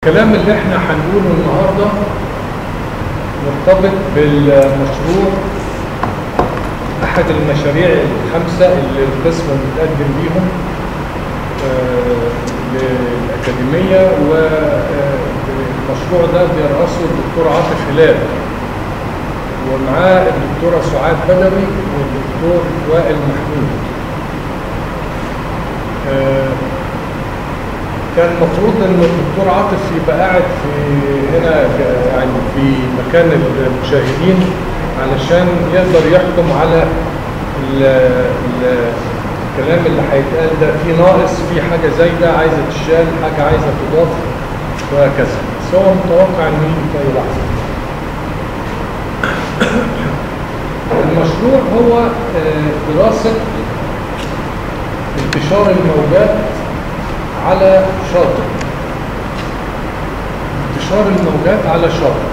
الكلام اللي احنا هنقوله النهارده مرتبط بالمشروع، احد المشاريع الخمسه اللي القسم متقدم بيهم للاكاديميه، والمشروع ده بيرأسه الدكتور عاطف هلال، ومعاه الدكتوره سعاد بدوي والدكتور وائل محمود. كان المفروض ان الدكتور عاطف يبقى قاعد في هنا يعني في مكان المشاهدين علشان يقدر يحكم على الكلام اللي هيتقال ده، في ناقص، في حاجه زايده عايزه تشال، حاجه عايزه تضاف، وهكذا. بس هو متوقع انه يجي في اي لحظه. المشروع هو دراسه انتشار الموجات على شاطئ. انتشار الموجات على شاطئ.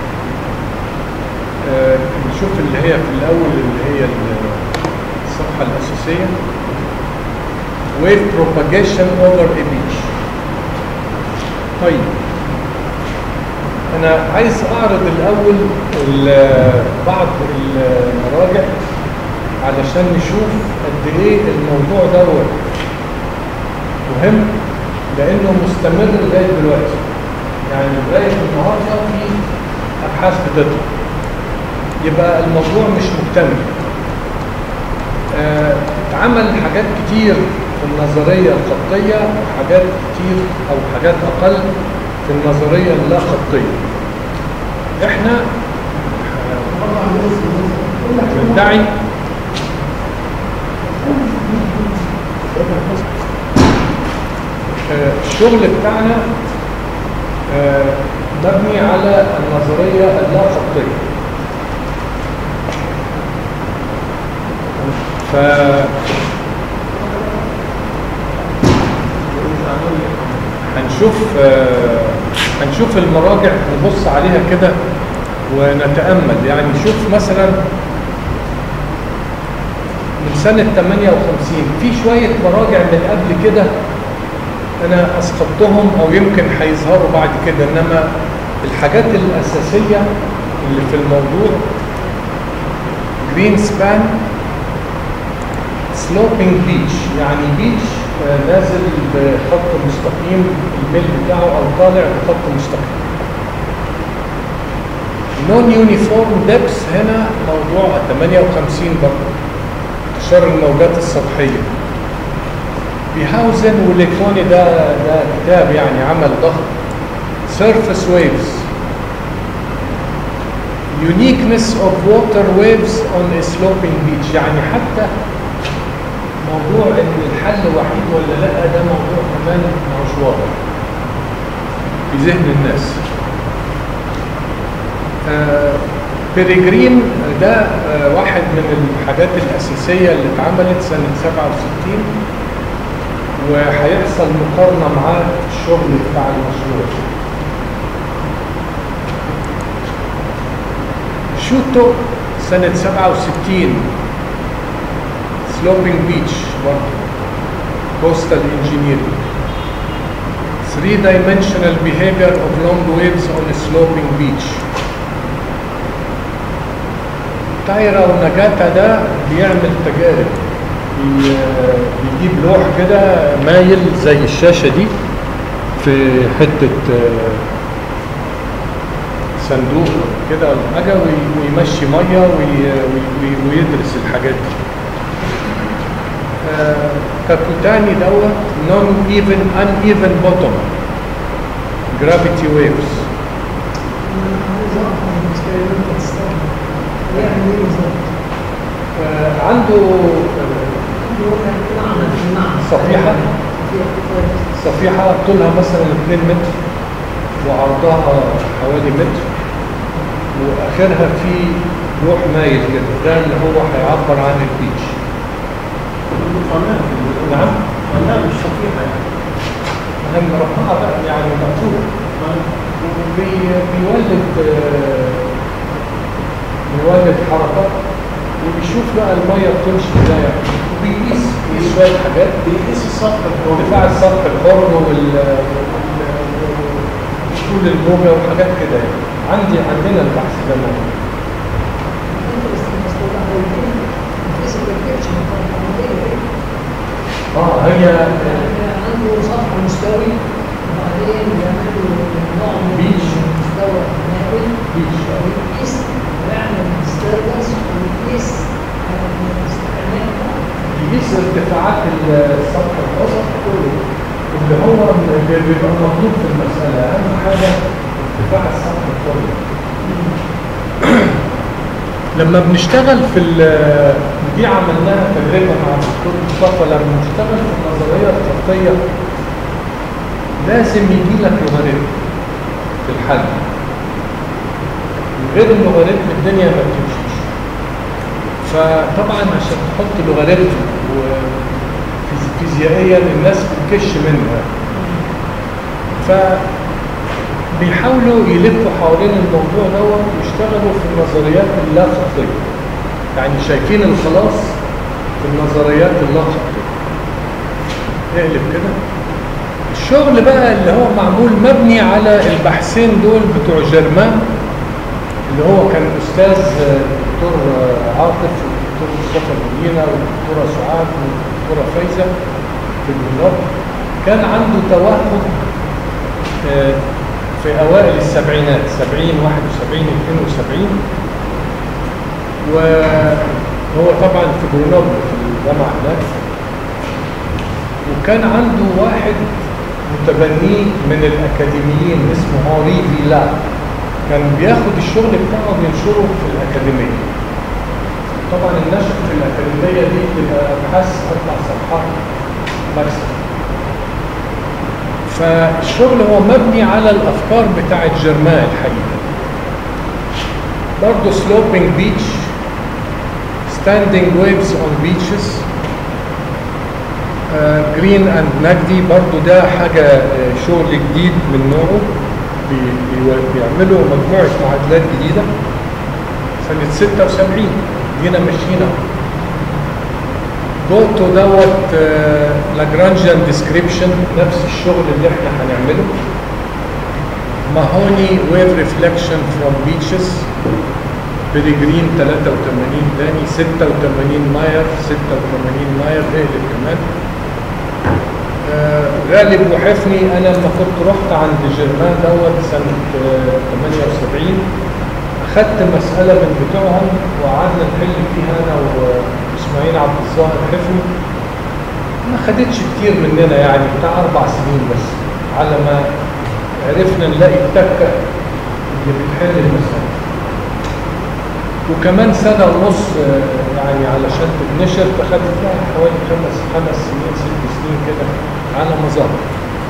نشوف اللي هي في الأول اللي هي الصفحة الأساسية. Wave propagation over a beach. طيب، أنا عايز أعرض الأول بعض المراجع علشان نشوف قد إيه الموضوع دوت مهم، لانه مستمر لغايه دلوقتي. يعني لغايه النهارده في ابحاث بتطلع، يبقى الموضوع مش مكتمل. اتعمل حاجات كتير في النظريه الخطيه، وحاجات كتير او حاجات اقل في النظريه اللا خطيه. احنا بندعي الشغل بتاعنا مبني على النظرية اللا خطية. هنشوف المراجع، نبص عليها كده ونتأمل. يعني شوف مثلا من سنة 58 في شوية مراجع من قبل كده أنا أسقطتهم أو يمكن هيظهروا بعد كده، إنما الحاجات الأساسية اللي في الموضوع: جرين سبان، سلوبينج بيتش، يعني بيتش نازل بخط مستقيم، الميل بتاعه أو طالع بخط مستقيم. نون يونيفورم ديبس، هنا موضوع 58 برضه، انتشار الموجات السطحية. بيهاوزن وليكوني ده كتاب يعني عمل ضخم. Surface waves, uniqueness of water waves on a sloping beach. يعني حتى موضوع ان الحل وحيد ولا لا، ده موضوع كمان مش واضح في ذهن الناس. بيريجرين ده واحد من الحاجات الأساسية اللي اتعملت سنة 67، وهيحصل مقارنة مع الشغل بتاع المشروع. شوتو سنة 67، سلوبينج بيتش برضه، كوستال انجينيرنج. 3-dimensional behavior of long waves on a sloping beach. تايرا ونجاتا ده بيعمل تجارب، بيجيب لوح كده مايل زي الشاشة دي في حتة صندوق كده ولا حاجة، ويمشي مية ويدرس الحاجات دي. كاكوتاني دوت uneven bottom gravity waves. عنده صفيحة طولها مثلا 2 متر وعرضها حوالي متر، واخرها في لوح مايل كده، ده اللي هو هيعبر عن البيتش. نعم، قناة مش صفيحة يعني، اهم مربعة بقى يعني مقطوع، بيولد حركات، وبيشوف بقى الميه بتمشي ازاي، وبيقيس شويه حاجات، بيقيس السطح، ارتفاع السطح الحر اصول الموجه وحاجات كده يعني. عندنا البحث ده موجود. هي عنده سطح مستوي وبعدين بيعملوا نوع من المستوى المائل ويقيس ويعمل ديستربنس ويقيس يقيس ارتفاعات السطح الوسط كله اللي هو بيبقى مطلوب في المساله. اهم حاجه ارتفاع السطح كله. لما بنشتغل في دي عملناها تجربه مع الدكتور مصطفى. لما بنشتغل في النظريه الخطيه لازم يجي لك لوغاريتم في الحل. من غير اللوغاريتم الدنيا ما بتمشيش. فطبعا عشان تحط لوغاريتم وفيزيائيا الناس بتكش منها، بيحاولوا يلفوا حوالين الموضوع دوت ويشتغلوا في النظريات اللا خطيه. يعني شايفين الخلاص في النظريات اللا خطيه. اقلب كده. الشغل بقى اللي هو معمول مبني على البحثين دول بتوع جيرمان، اللي هو كان استاذ الدكتور عاطف والدكتور مصطفى مدينه والدكتوره سعاد والدكتوره فايزه في البلاد. كان عنده توهم في اوائل السبعينات 70 71 72، وهو طبعا في جرونوبل في الجامعه هناك. وكان عنده واحد متبنيه من الاكاديميين اسمه هنري فيلا، كان بياخد الشغل بتاعه وبينشره في الاكاديميه. طبعا النشر في الاكاديميه دي بتبقى ابحاث 4 صفحات ماكسيموم. فالشغل هو مبني على الافكار بتاعت جيرمان الحقيقه. برضه sloping beach, standing waves on beaches, جرين اند نجدي. برضه ده حاجه شغل جديد من نوعه. بيعملوا مجموعه معادلات جديده سنه 76. جينا مشينا جوتو دوت لاجرانجيان ديسكريبشن، نفس الشغل اللي احنا هنعمله. ماهوني ويف ريفلكشن فروم بيتشز، بيريجرين 83 تاني، 86 ماير، 86 ماير اقلب كمان. غالب وحفني انا لما كنت رحت عند جيرمان دوت سنه 78 اخدت مساله من بتوعهم وقعدنا نحل فيها انا واسماعيل عبد الظاهر حفني. ما خدتش كتير مننا يعني بتاع 4 سنين بس على ما عرفنا نلاقي التكه اللي بتحل المساله. وكمان سنه ونص يعني علشان تتنشر فخدت لها حوالي 5 سنين 6 سنين كده على ما ظهر.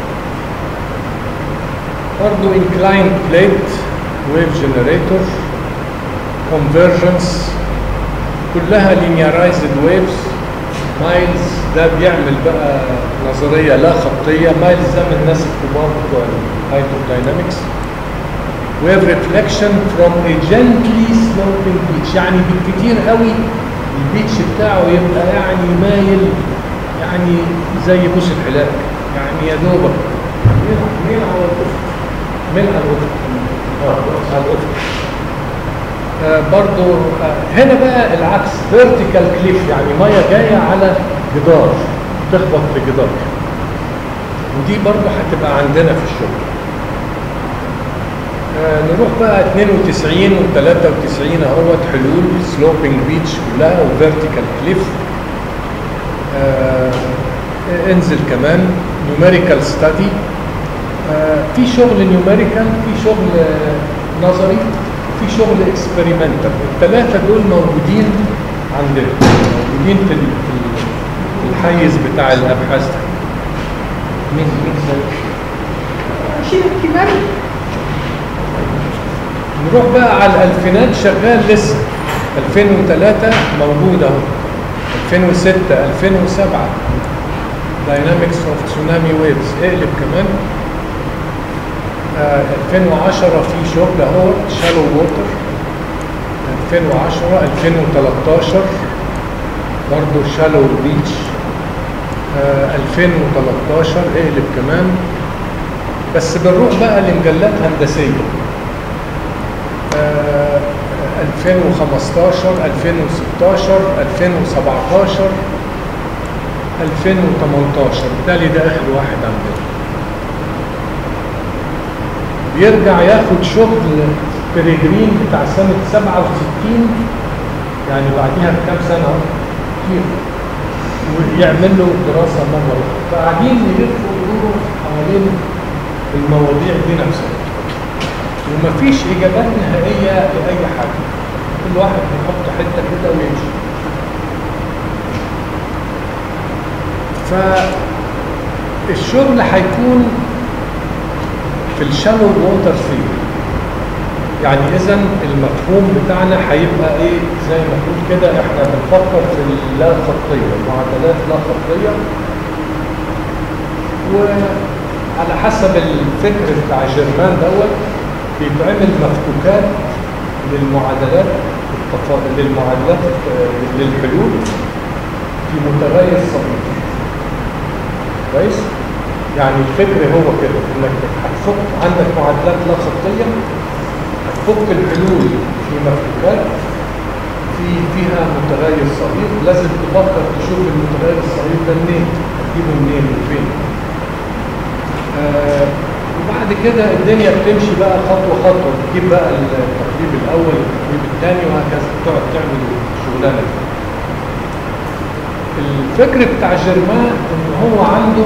برضه inclined plate wave generator convergence كلها linearized waves. مايلز ده بيعمل بقى نظريه لا خطيه. مايلز ده من الناس الكبار بتوع الهيدروداينامكس. wave reflection from a gently sloping beach، يعني بالكتير قوي البيتش بتاعه يبقى يعني مايل يعني زي بوس الحلاق، يعني يا دوبك من على الافق، من على الافق على الافق. برضو هنا بقى العكس، vertical cliff، يعني ميه جايه على جدار تخبط في جدار. ودي برضو هتبقى عندنا في الشغل. نروح بقى 92 و 93 اهوت حلول سلوبينج بيتش كلها وفيرتيكال كليف. انزل كمان نيوميريكال ستادي. في شغل نيوميريكال، في شغل نظري، في شغل اكسبيرمنتال. الثلاثه دول موجودين عندنا، موجودين في الحيز بتاع الابحاث ده. مين شيء كمان. نروح بقى على الالفينات شغال لسه. 2003 موجود اهو، 2006 2007 داينامكس اوف تسونامي ويفز. اقلب كمان. 2010 في شغل اهو شالو ووتر. 2010 2013 برضه شالو بيتش. 2013 اقلب كمان. بس بنروح بقى لمجلات هندسيه 2015 2016 2017 2018 بالتالي ده اخر واحد عندنا. بيرجع ياخد شغل بريجرين بتاع سنه 67 يعني بعديها بكام سنه كتير ويعمل له دراسه مره اخرى. فقاعدين يلفوا ويدوروا حوالين المواضيع دي نفسها ومفيش اجابات نهائيه لاي حاجه، كل واحد بيحط حته كده ويمشي. فالشغل هيكون في الشالو ووتر ثيوري، يعني اذا المفهوم بتاعنا هيبقى ايه؟ زي ما تقول كده احنا بنفكر في اللا خطيه، المعادلات لا خطيه، وعلى حسب الفكر بتاع جيرمان دوت بيتعمل مفكوكات للمعادلات للحلول في متغير صغير. كويس؟ يعني الفكر هو كده انك هتفك عندك معادلات لا خطيه، هتفك الحلول في مفكوكات فيها متغير صغير، لازم تفكر تشوف المتغير الصغير ده منين، هتجيبه منين وفين. وبعد كده الدنيا بتمشي بقى خطوه خطوه، تجيب بقى التقريب الاول التقريب الثاني وهكذا، تقعد تعمل الشغلانه دي. الفكر بتاع جيرمان ان هو عنده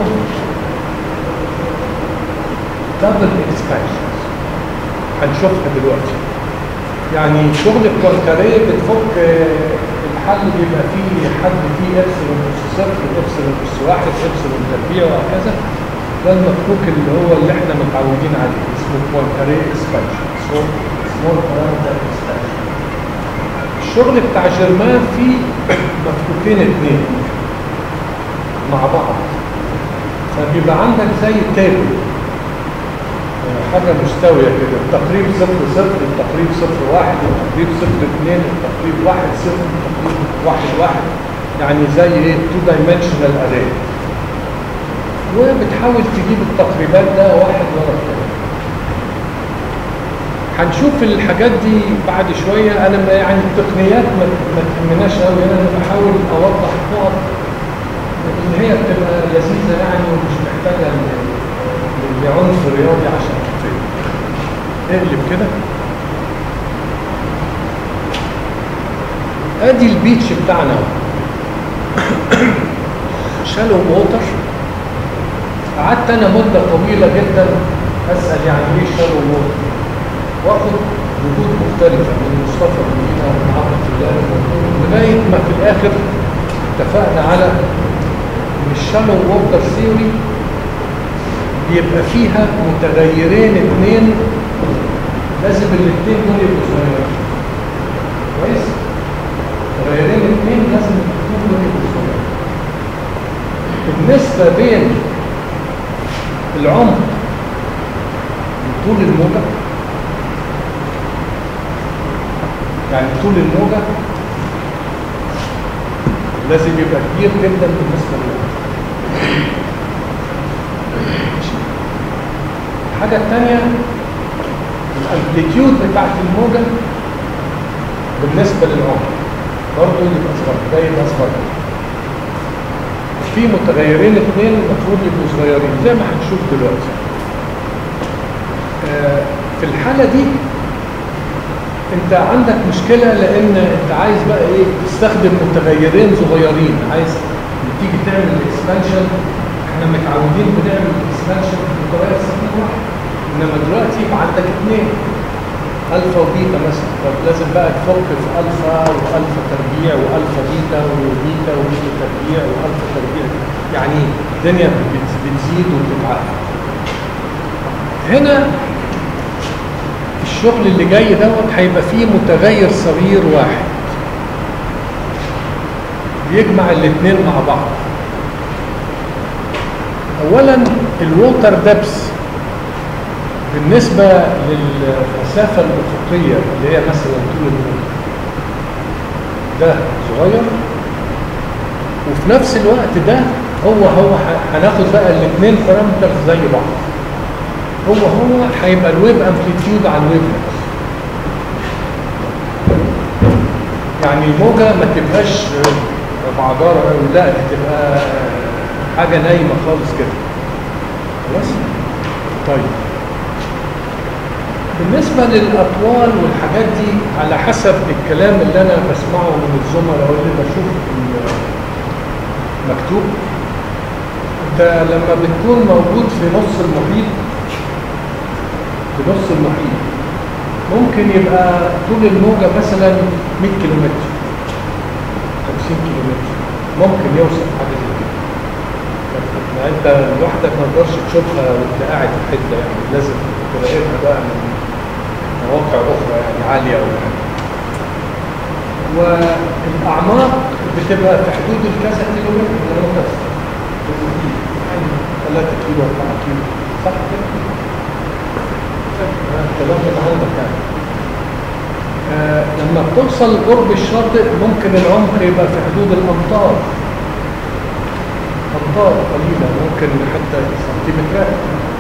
دبل اكسبانشنز هنشوفها دلوقتي. يعني شغل الكوانتاريه بتفك الحل بيبقى فيه حد فيه ابسلون اس صفر ابسلون اس واحد ابسلون تربيع وهكذا. ده المفكوك اللي احنا متعودين عليه اسمه كوانتاريه اكسبانشن، سمول بارامتر اكسبانشن. الشغل بتاع جيرمان فيه مفكوكين اتنين مع بعض، فبيبقى عندك زي تابل حاجه مستويه كده، التقريب 0 0 التقريب 0 1 التقريب 0 2 التقريب 1 0 التقريب 1 1، يعني زي ايه 2 دايمنشنال اري، وبتحاول تجيب التقريبات ده واحد ورا الثاني. هنشوف الحاجات دي بعد شويه. انا يعني التقنيات ما تهمناش قوي، انا بحاول اوضح نقط اللي هي بتبقى لذيذه يعني ومش محتاجه لعنف رياضي عشان تفهم. اقلب كده، ادي البيتش بتاعنا شالو ووتر. قعدت انا مده طويله جدا اسال يعني ايه شالو ووتر، واخد ردود مختلفه من مصطفى مدينه ومن عبد الله لغايه ما في الاخر اتفقنا على ان الشالو ووتر ثيوري بيبقى فيها متغيرين اتنين، لازم الاتنين دول يبقوا صغيرين. كويس؟ متغيرين اتنين لازم الاتنين دول يبقوا صغيرين. النسبة بين العمق وطول الموجة، يعني طول الموجة لازم يبقى كبير جدا بالنسبة للعمق. الحاجة الثانية الامبليتيود بتاعت الموجة بالنسبة للعمق برضه يبقى صغير، ده يبقى صغير. في متغيرين اثنين المفروض يبقوا صغيرين زي ما هنشوف دلوقتي. في الحالة دي انت عندك مشكلة، لان انت عايز بقى ايه تستخدم متغيرين صغيرين، عايز تيجي تعمل الاكسبانشن. احنا متعودين بنعمل اكسبانشن بطريقه صغيره واحده، انما دلوقتي يبقى عندك اثنين الفا وبيتا مثلا، طب لازم بقى تفك في الفا والفا تربيع والفا بيتا وبيتا وبيتا تربيع والفا تربيع، يعني الدنيا بتزيد وبتتعقد. هنا الشغل اللي جاي دوت هيبقى فيه متغير صغير واحد بيجمع الاثنين مع بعض. اولا الووتر دبس بالنسبه للمسافه الافقيه اللي هي مثلا طول الموجه ده صغير، وفي نفس الوقت ده هو هناخد بقى الاثنين بارامترز زي بعض. هو هيبقى الويف امبليتيود على الويف لينث. يعني الموجه ما تبقاش بعجاره، لا تبقى حاجه نايمه خالص كده. خلاص؟ طيب بالنسبه للاطوال والحاجات دي على حسب الكلام اللي انا بسمعه من الزملاء واللي بشوف مكتوب، انت لما بتكون موجود في نص المحيط، ممكن يبقى طول الموجة مثلا 100 كيلومتر 50 كيلومتر، ممكن يوصل حاجة زي كده. يعني انت لوحدك ما تقدرش تشوفها وانت قاعد في حتة، يعني لازم تراقبها بقى من مواقع أخرى يعني عالية ولا حاجة. والأعماق بتبقى في حدود الكذا كيلومتر لما تصل 3 كيلو 4 كيلو، صح كده؟ الكلام ده عندك يعني. لما بتوصل قرب الشاطئ ممكن العمق يبقى في حدود الأمتار، أمتار قليلة، ممكن حتى سنتيمترات.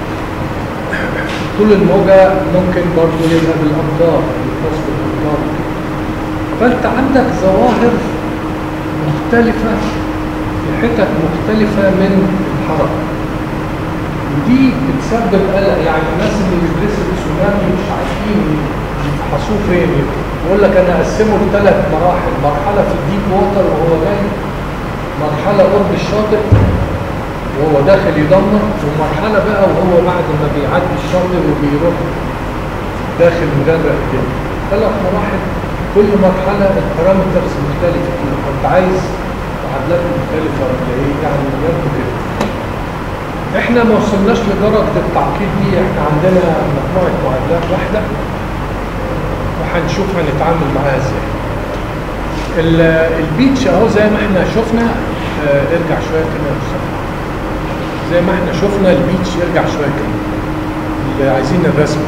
طول الموجة ممكن برضه يبقى بالأمتار، بالفصل بالأمتار. فأنت عندك ظواهر مختلفة في حتت مختلفة من الحركة، ودي بتسبب قلق. يعني الناس اللي بيدرسوا التسونامي مش عارفين يفحصوه فين. يقول لك انا اقسمه ل3 مراحل، مرحله في الديب ووتر وهو جاي، مرحله قرب الشاطئ وهو داخل يدمر، ومرحله بقى وهو بعد ما بيعدي الشاطئ وبيروح داخل مجرد كده. 3 مراحل، كل مرحله البارامترز مختلفه، انت عايز معادلات مختلفه ولا ايه؟ يعني بجد كده. احنا ما وصلناش لدرجه التعقيد دي، احنا عندنا مجموعه معادلات واحده وهنشوف هنتعامل معاها ازاي. البيتش اهو زي ما احنا شفنا، ارجع شويه كده زي ما احنا شفنا البيتش، ارجع شويه كده اللي عايزين الرسم.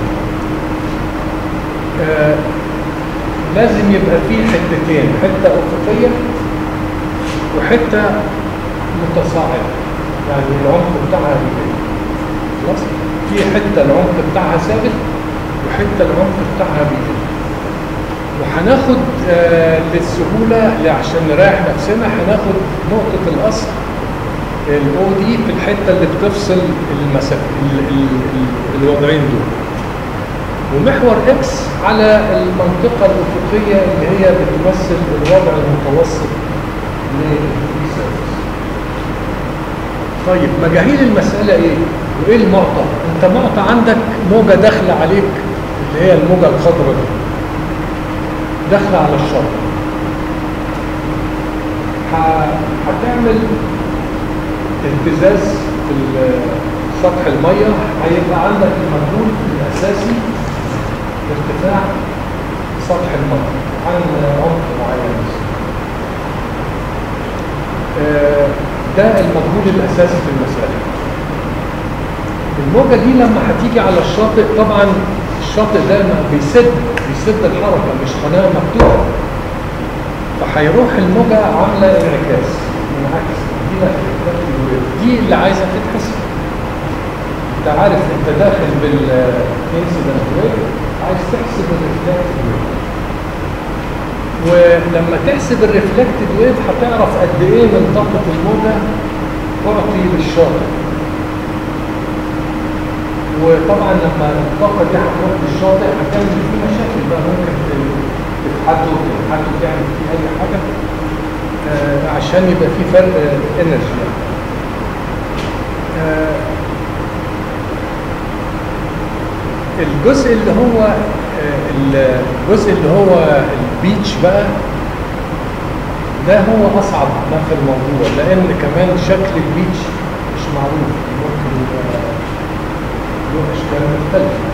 لازم يبقى فيه حتتين، حته افقيه وحته متصاعده، يعني العمق بتاعها بيقل. خلاص؟ في حته العمق بتاعها ثابت وحته العمق بتاعها بيقل. وهناخد للسهوله عشان نريح نفسنا هناخد نقطه الاصل الاو دي في الحته اللي بتفصل الوضعين دول، ومحور اكس على المنطقه الافقيه اللي هي بتمثل الوضع المتوسط للفري سيرفيس. طيب مجاهيل المساله ايه؟ وايه المعطى؟ انت معطى عندك موجه داخله عليك اللي هي الموجه الخضراء دي، داخله على الشط، هتعمل اهتزاز في سطح الميه، هيبقى عندك المجهول الاساسي ارتفاع سطح الميه عن عمق معين. ده المجهول الاساسي في المساله. الموجه دي لما هتيجي على الشاطئ، طبعا الشاطئ ده بيسد الحركه، مش قناه مفتوحه، فهيروح الموجه عامله انعكاس، منعكس دي اللي عايزه تتحسب. انت عارف انت داخل بالانسيدنت ويف، عايز تحسب الريفلكتد ويف، ولما تحسب الريفلكتد ويف هتعرف قد ايه من طاقه الموجه تعطي للشاطئ. وطبعا لما الطاقه دي هتروح للشاطئ هتعمل فيه مشاكل بقى، ممكن تتحدوا تعمل فيه اي حاجه عشان يبقى في فرق انرجي. الجزء اللي هو البيتش بقى ده هو اصعب ما في الموضوع، لان كمان شكل البيتش مش معروف، ممكن يبقى له اشكال مختلفه.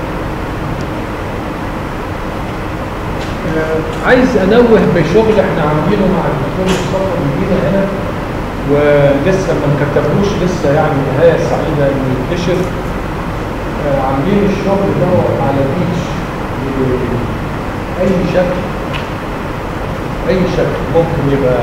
عايز انوه بشغل احنا عاملينه مع الدكتور مصطفى بيدينا هنا، ولسه ما كتبوش لسه، يعني نهايه سعيده انه ينتشر. عاملين الشغل ده على بيتش اي شكل ممكن يبقى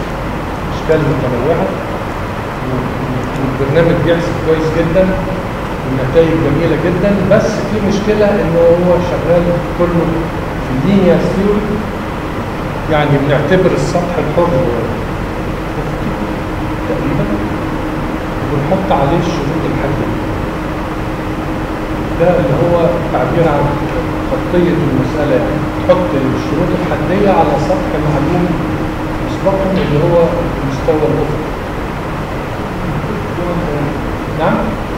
اشكال متنوعه، والبرنامج بيحسب كويس جدا. النتائج جميله جدا، بس في مشكله انه هو شغال كله في اللينير ثيوري، يعني بنعتبر السطح الحر تقريبا وبنحط عليه الشروط الحديه. ده اللي هو تعبير عن خطيه المساله، يعني تحط الشروط الحديه على سطح معلوم مسبقا اللي هو المستوى الافقي. نعم؟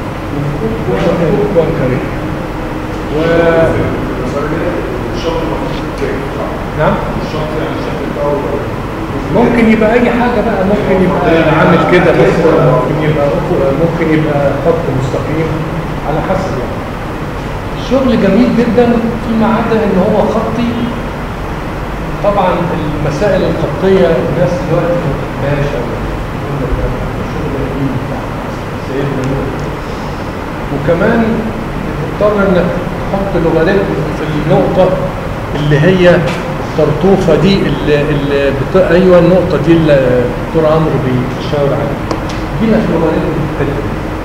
كوانكري نعم؟ ممكن يبقى اي حاجه بقى، ممكن يبقى عامل كده بس، ممكن يبقى خط مستقيم على حسب يعني. الشغل جميل جدا فيما عدا ان هو خطي. طبعا المسائل الخطيه الناس دلوقتي ما بتحبهاش قوي، الشغل القديم بتاع سيدنا نوح. وكمان بتضطر انك تحط لوغاريتم في النقطه اللي هي الطرطوفه دي ايوه النقطه دي اللي الدكتور عمرو بيشاور عليها دي لوغاريتم الحته.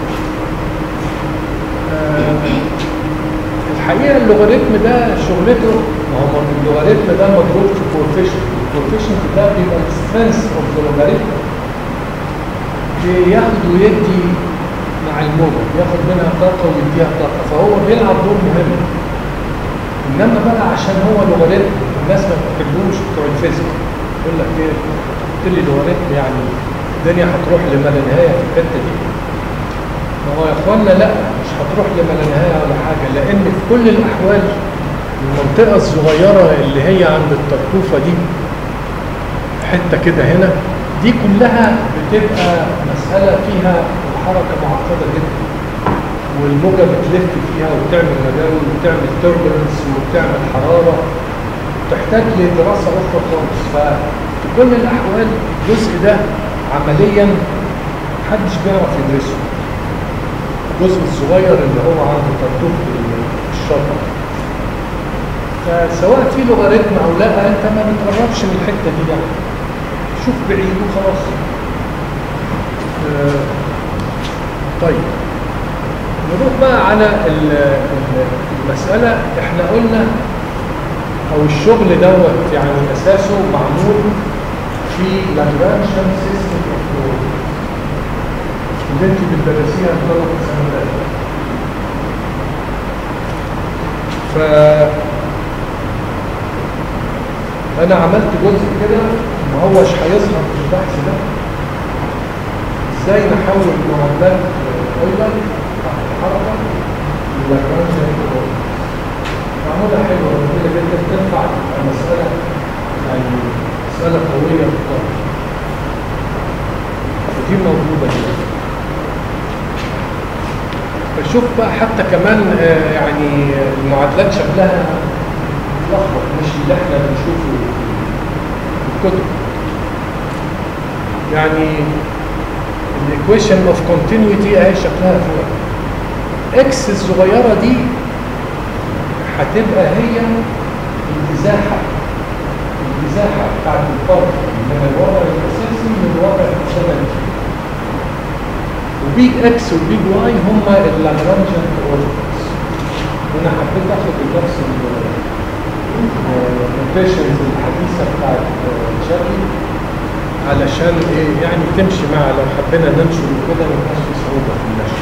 الحقيقه اللوغاريتم ده شغلته، ما هو اللوغاريتم ده مضروب في كوفيشنت، الكوفيشنت ده بيبقى السترينث اوف ذا لوغاريتم، بياخد ويدي مع الموجة، ياخد منها طاقة ويديها طاقة، فهو بيلعب دور مهم. انما بقى عشان هو لوغاريتم الناس ما بتحبوش بتوع الفيزياء، يقول لك ايه قلت لي لوغاريتم يعني الدنيا هتروح لما لا نهايه في الحته دي. ما هو يا اخوانا لا، مش هتروح لما لا نهايه ولا حاجه، لان في كل الاحوال المنطقه الصغيره اللي هي عند الطرطوفه دي حته كده هنا دي كلها بتبقى مساله فيها الحركه معقده جدا، والموجه بتلف فيها وبتعمل مجاول وبتعمل توربulence وبتعمل حراره، تحتاج لدراسه اخرى خالص. ففي كل الاحوال الجزء ده عمليا محدش بيعرف يدرسه، الجزء الصغير اللي هو عند طرطوف الشرطه. فسواء في لوغاريتم او لا انت ما بتقربش من الحته دي، يعني شوف بعيد وخلاص. طيب نروح بقى على المسألة. احنا قلنا او الشغل دوت يعني اساسه معمول في لاجرانجيان سيستم اوف كوردينيتس اللي انت بتدرسيها في طلبة السنوات. انا عملت جزء كده ما هوش هيظهر في البحث ده، ازاي نحول معادلات اويلر بتاعت الحركه للاجرانجيان كوردينيتس. معموله حلوه وجميله جدا، تنفع تبقى مساله يعني مساله قويه بالطبع، ودي موجوده دلوقتي. فشوف بقى حتى كمان يعني المعادلات شكلها ملخبط، مش اللي احنا بنشوفه في الكتب. يعني الايكويشن اوف كونتينيوتي اهي شكلها فوق، اكس الصغيره دي هتبقى هي المساحه بتاعت الفرق من الوضع الاساسي للوضع الزمني، وبيج اكس وبيج واي هم اللاجرانجيان كوردينيتس. وانا حبيت اخد نفس النوتيشنز الحديثه بتاعت شارلي علشان ايه يعني تمشي مع لو حبينا ننشر كده ما يبقاش في صعوبه في النشر.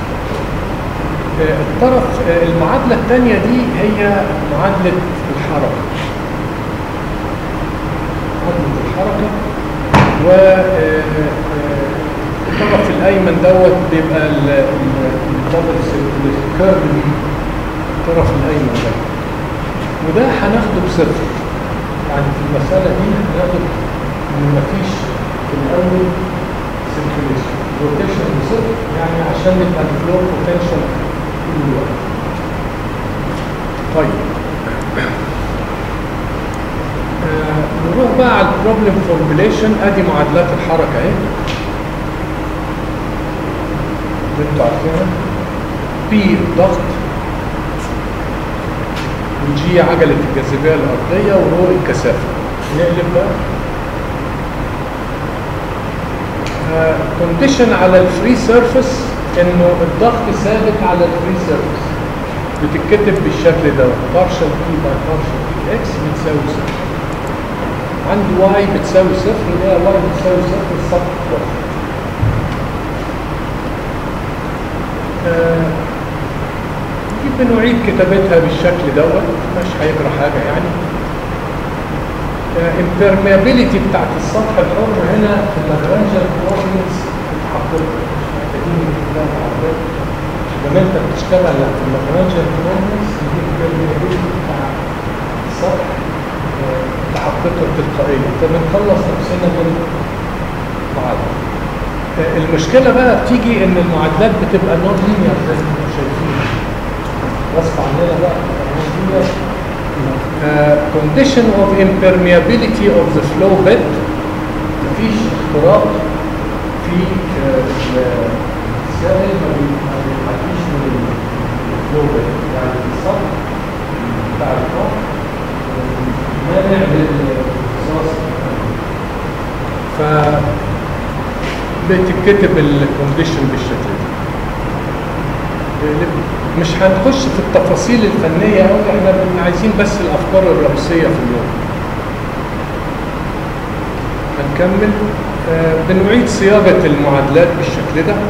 الطرف المعادله الثانيه دي هي معادله الحركه. والطرف الايمن دوت بيبقى الدبل كيرف دي الطرف الايمن ده، وده هناخده بصفر. يعني في المساله دي هناخد ان مفيش في الاول سيركيليشن روتيشن بصفر، يعني عشان يبقى الفلو بوتنشال طول الوقت. طيب نروح بقى على البروبلم فورميليشن. ادي معادلات الحركه اهي اللي انتوا عارفينها، بي الضغط، وجي عجله الجاذبيه الارضيه، ورو الكثافه. نقلب بقى كونديشن على الفري سيرفيس انه الضغط ثابت على الفري سيرفيس، بتتكتب بالشكل ده بارشل بي باي بارشل بي اكس بتساوي صفر. عندي واي بتساوي صفر، اللي هي واي بتساوي صفر السطح الضغط. دي بنعيد كتابتها بالشكل دوت، مش هيجرى حاجه يعني. impermeability بتاعت السطح الحر هنا في اللاجرانجيان كوردينيتس اتحطت، مش محتاجين نكتبها معادلات. لما انت بتشتغل في اللاجرانجيان كوردينيتس دي impermeability بتاع السطح اتحطته تلقائيا، فبنخلص نفسنا من معادله. المشكله بقى بتيجي ان المعادلات بتبقى نون لينير زي ما انتم شايفين، غصب عننا بقى نون لينير. condition of impermeability of the flow bed، مفيش اختراق في السائل ما بيعديش من الفلو بed، يعني السطح بتاع الفرن مانع للامتصاص. ف بتتكتب الكونديشن بالشكل ده. مش هنخش في التفاصيل الفنيه قوي، احنا عايزين بس الافكار الرئيسيه في اليوم. هنكمل. بنعيد صياغه المعادلات بالشكل ده.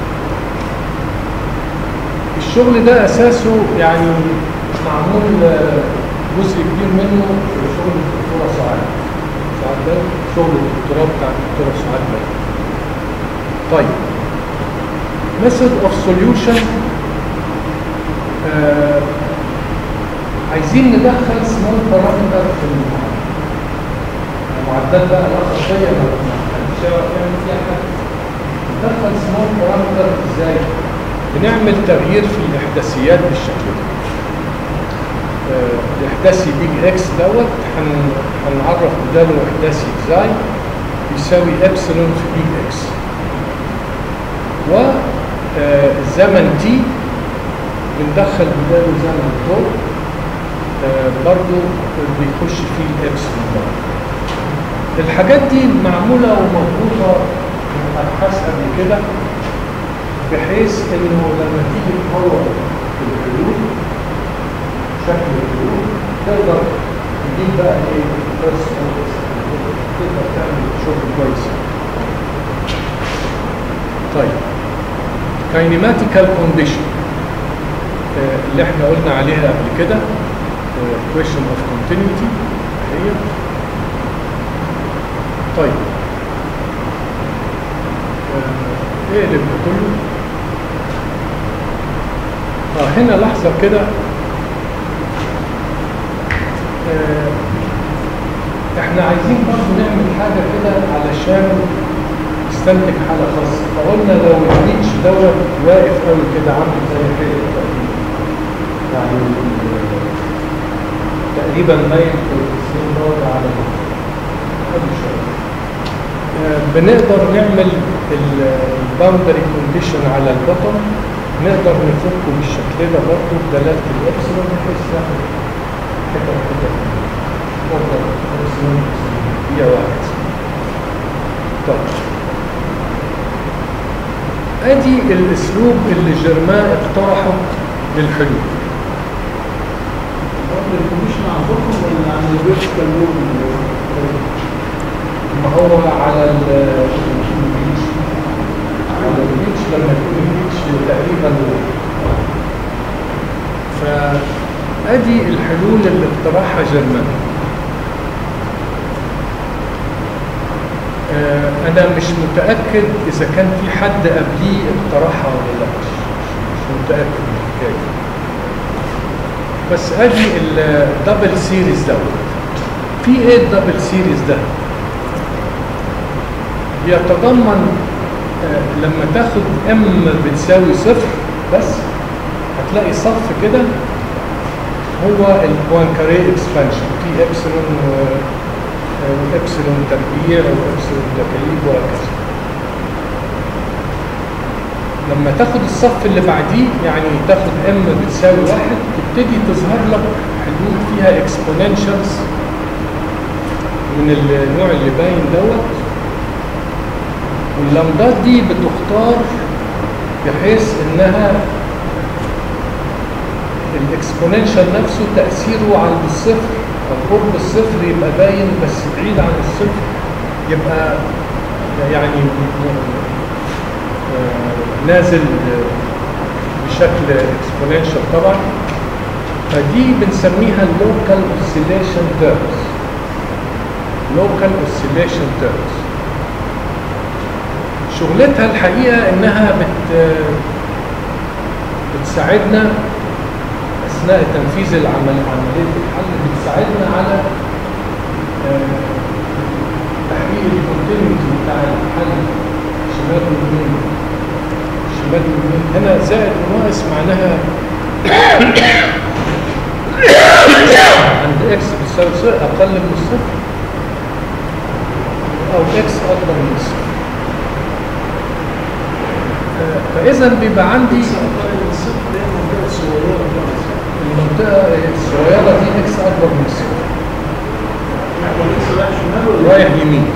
الشغل ده اساسه يعني معمول جزء كبير منه في شغل الدكتوره سعاد. سعاد ده شغل الدكتوراه بتاع الدكتوره سعاد ده. طيب method of solution. عايزين ندخل سمول بارامتر في المعدات بقى الأساسية ما حدش يعرف يعمل فيها حاجة. ندخل سمول بارامتر ازاي؟ بنعمل تغيير في الإحداثيات بالشكل ده. الإحداثي بيج اكس دوت هنعرف بداله إحداثي زاي بيساوي ابسلون في بيج اكس، وزمن تي بندخل بداله زمن طول برضو بيخش فيه الابسلون ده. الحاجات دي معمولة ومضبوطة من أبحاث قبل كده، بحيث إنه لما تيجي تطور الحلول شكل الحلول تقدر تجيب بقى إيه تقدر تعمل شغل كويس. طيب كاينيماتيكال كونديشن اللي احنا قلنا عليها قبل كده question of continuity هي. طيب ايه اللي كله هنا لحظة كده. احنا عايزين برضه نعمل حاجة كده علشان نستنتج حالة خاصة. فقلنا لو الريتش دوت واقف قوي كده عامل زي كده يعني تقريبا مايل 90 درجة على بنقدر نعمل الباوندري كونديشن على البطن، نقدر نفكه بالشكل ده برضه بدلالة الابسلون بحيث ناخد حتة نقدر ابسلون هي واحد. طيب ادي الاسلوب اللي جيرمان اقترحه للحلول. مش عندكم ولا عند الفيرتيكال لود؟ ما هو على البيتش لما يكون البيتش تقريبا. فادي الحلول اللي اقترحها جيرمان. انا مش متاكد اذا كان في حد قبليه اقترحها ولا لا، مش متاكد من الحكايه. بس ادي الدبل سيريز دوت. في ايه الدبل سيريز ده؟ بيتضمن لما تاخد ام بتساوي صفر بس هتلاقي صف كده هو البوانكاري اكسبانشن في ابسلون وابسلون تربيع وابسلون تكاليف وهكذا. لما تاخد الصف اللي بعديه يعني تاخد ام بتساوي واحد تبتدي تظهر لك حلول فيها اكسبوننشالز من النوع اللي باين دوت، واللمدات دي بتختار بحيث انها الاكسبوننشال نفسه تأثيره عند الصفر او قرب الصفر يبقى باين، بس بعيد عن الصفر يبقى يعني نازل بشكل اكسبوننشال طبعا. فدي بنسميها اللوكال اوسيليشن تيرمز. لوكال اوسيليشن تيرمز شغلتها الحقيقه انها بتساعدنا اثناء تنفيذ عمليه الحل، بتساعدنا على تحقيق الكونتينيوتي بتاع الحل شمال ويمين شمال ويمين. هنا زائد وناقص معناها عند اكس بتساوي صفر اقل من الصفر او اكس اكبر من الصفر. فاذا بيبقى عندي المنطقه الصغيره دي اكس اكبر من الصفر رايح يمين.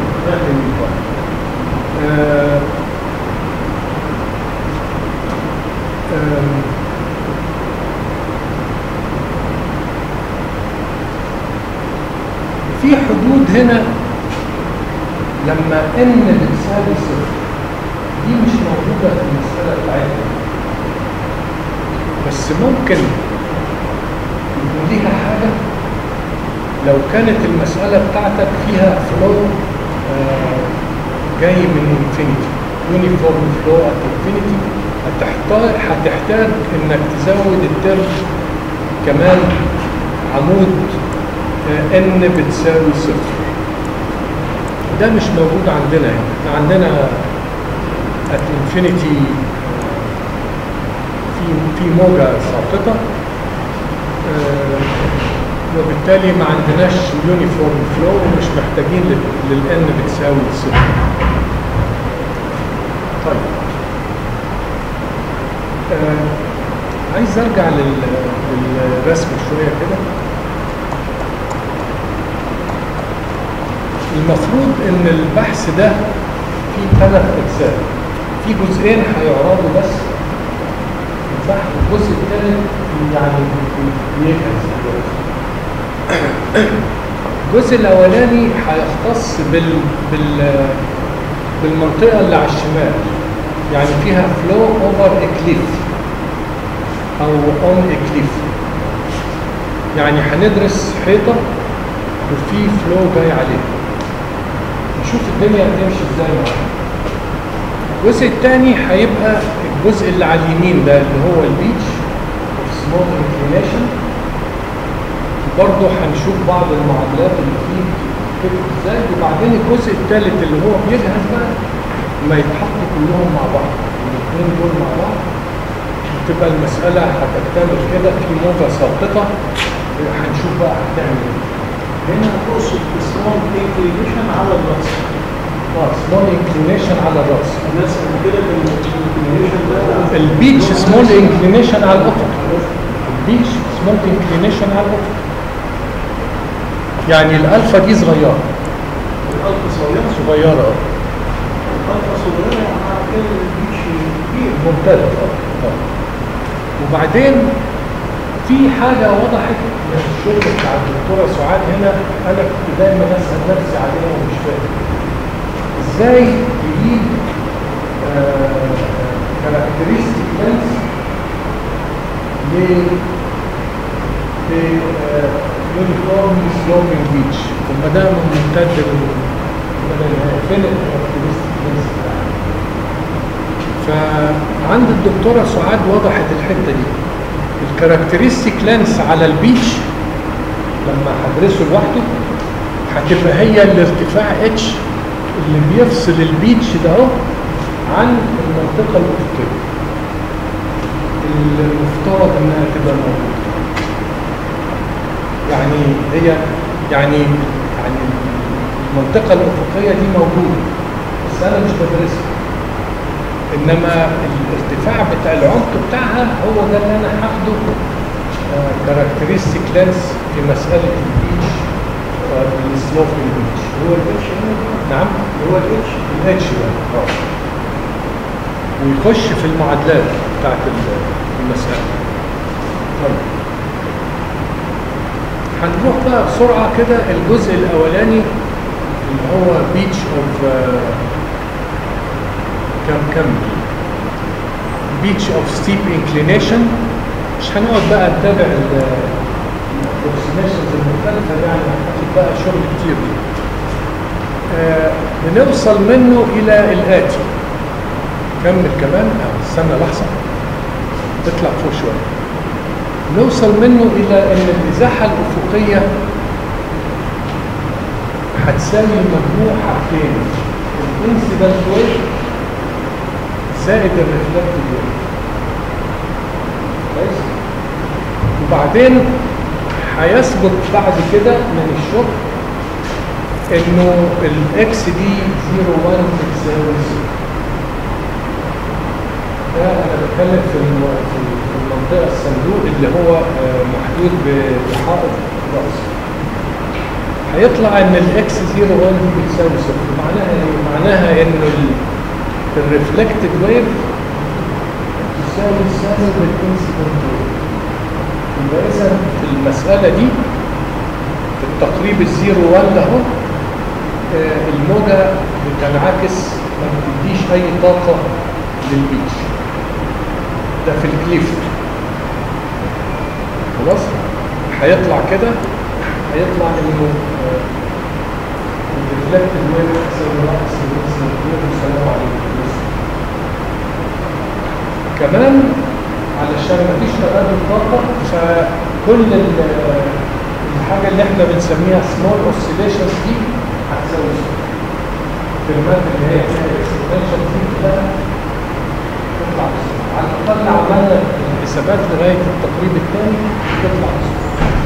في حدود هنا لما ان بتساوي صفر، دي مش موجوده في المساله بتاعتنا، بس ممكن يكون ليها حاجه لو كانت المساله بتاعتك فيها فلو جاي من انفينيتي، يونيفورم فلو ات انفينيتي، هتحتاج انك تزود الترم كمان عمود ان بتساوي صفر. ده مش موجود عندنا هنا. احنا عندنا at infinity في موجة ساقطة، وبالتالي ما عندناش يونيفورم فلو ومش محتاجين للان بتساوي صفر. طيب عايز ارجع للرسم شوية كده. المفروض ان البحث ده فيه 3 اجزاء، في جزئين هيعرضوا بس البحث، الجزء الثالث يعني بيجهز. الجزء الاولاني هيختص بالمنطقه اللي على الشمال، يعني فيها فلو اوفر اكليف او اون اكليف، يعني هندرس حيطه وفي فلو جاي عليه، نشوف الدنيا هتمشي ازاي معانا. الجزء الثاني هيبقى الجزء اللي على اليمين ده اللي هو البيتش سمول انكلينيشن، برضه هنشوف بعض المعادلات اللي فيه بتكتب ازاي، وبعدين الجزء الثالث اللي هو بيجهز بقى ما يتحطوا كلهم مع بعض، الاثنين دول مع بعض تبقى المساله هتكتمل كده في موجه ساقطه. هنشوف بقى هتعمل ايه. هنا تقصد سمول انكلينيشن على الراس. سمول انكلينيشن على الراس. الناس كده الانكلينيشن ده البيتش سمول انكلينيشن على الافق. البيتش سمول انكلينيشن على الافق. يعني الالفا دي صغيره. الالفا صغيره؟ صغيره الالفا صغيره مع كده البيتش كبير. ممتاز. وبعدين في حاجة وضحت من الشغل بتاع الدكتورة سعاد هنا، أنا كنت دايما أسأل نفسي عليها ومش فاهم. إزاي تجيب كاركترستيك لينس يونيفورم سلوبينج بيتش، وما دام ممتد فين الكاركترستيك لينس بتاعها؟ فعند الدكتورة سعاد وضحت الحتة دي. الكاركترستيك لينس على البيتش لما هدرسه لوحده هتبقى هي الارتفاع اتش اللي بيفصل البيتش ده اهو عن المنطقه الافقيه المفترض انها تبقى موجوده. يعني هي يعني المنطقه الافقيه دي موجوده بس انا مش بدرسها، انما الارتفاع بتاع العمق بتاعها هو ده اللي انا هاخده كاركترستيك لينس في مساله البيتش السلوب البيتش. هو الاتش؟ نعم هو الاتش؟ الاتش ده ويخش في المعادلات بتاعت المسألة. طيب هنروح بقى بسرعة كده الجزء الأولاني اللي هو beach of كم beach of steep inclination. مش هنقعد بقى نتابع الابروكسيميشنز المختلفة، يعني هناخد بقى شغل كتير. بنوصل منه إلى الآتي. كمل كمان، استنى لحظة تطلع فوق شوية. نوصل منه إلى أن الإزاحة الأفقية هتساوي مجموع حاجتين، الانسيدنت ويف زائد الريفلكتد ويف. كويس؟ وبعدين هيثبت بعد كده من الشغل انه الاكس دي 0 1 بتساوي 0. ده انا بتكلم في المنطقه الصندوق اللي هو محدود بحائط راس. هيطلع ان الاكس 0 1 دي بتساوي 0. معناها ايه؟ معناها انه الريفلكتد ويف تساوي سالب الانسيدنت ويف. يبقى اذا في المساله دي في التقريب الزيرو 1 اهو الموجه بتنعكس، ما بتديش اي طاقه للبيتش. ده في الكليف. خلاص هيطلع كده، هيطلع انه الريفلكتد ويف تساوي ناقص الانسيدنت ويف والسلام عليكم. كمان علشان مفيش تبادل طاقه، فكل الحاجه اللي احنا بنسميها سمول اوسيليشنز دي هتساوي صفر. الكلمات اللي هي فيها اكسبوننشال دي كلها تطلع بصفر. على الاقل عملنا الحسابات لغايه التقريب الثاني تطلع بصفر.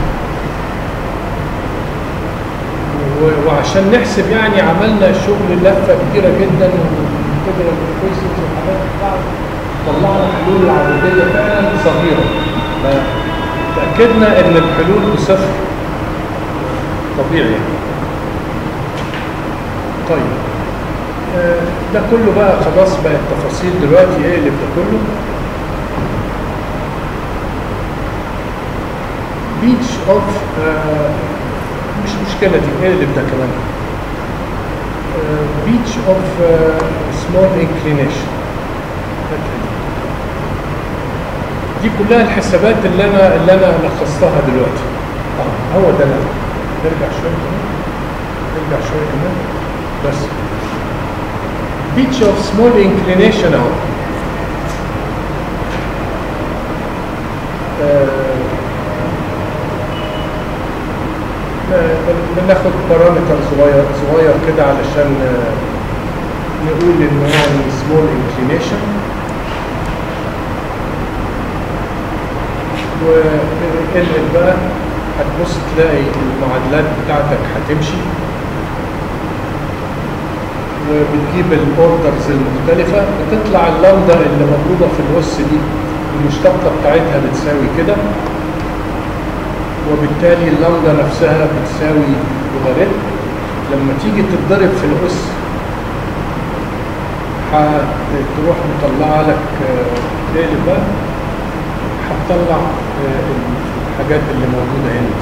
وعشان نحسب يعني عملنا شغل لفه كبيره جدا وانتجرال كويسنس والحاجات بتاعته، طلعنا حلول العدديه فعلا صغيره. تاكدنا ان الحلول بصفر طبيعي. طيب ده كله بقى خلاص، بقى التفاصيل دلوقتي ايه اللي ده كله. بيتش اوف مش مشكله دي، ايه اللي ده كمان. بيتش اوف سمول انكلينيشن. دي كلها الحسابات اللي انا لخصتها دلوقتي. هو ده. نرجع شويه كمان بس. beach of small inclination اهو. بناخد بارامتر صغير كده علشان نقول انه يعني small inclination، وقلت بقى هتبص تلاقي المعادلات بتاعتك هتمشي، وبتجيب الاوردرز المختلفة، بتطلع اللامدا اللي مطلوبة في الوس دي المشتقة بتاعتها بتساوي كده، وبالتالي اللامدا نفسها بتساوي لوغاريتم. لما تيجي تتضرب في الأس هتروح مطلعة لك تقلب بقى، هتطلع الحاجات اللي موجودة هنا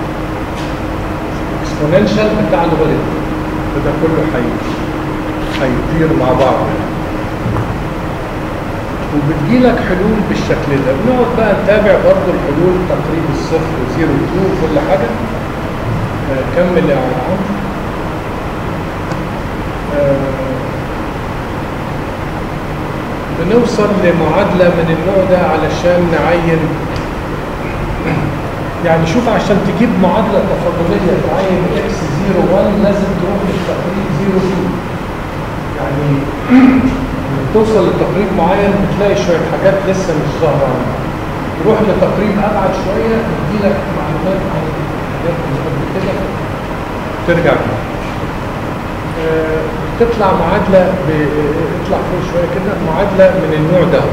اكسبوننشال بتاع لوغاريتم، فده كله هيطير مع بعض. وبتجيلك حلول بالشكل ده. بنقعد بقى نتابع برضه الحلول تقريب الصفر 0 2 كل حاجه. كمل يا عمرو. بنوصل لمعادله من النوع ده علشان نعين، يعني شوف عشان تجيب معادله تفاضليه تعين اكس 0 1 لازم تروح للتقريب 0 2. يعني توصل لتقريب معين بتلاقي شويه حاجات لسه مش ظاهره عنها، تروح لتقريب ابعد شويه يديلك معلومات عن الحاجات اللي قبل كده ترجع بيها. تطلع معادله اطلع فوق شويه كده، معادله من النوع ده.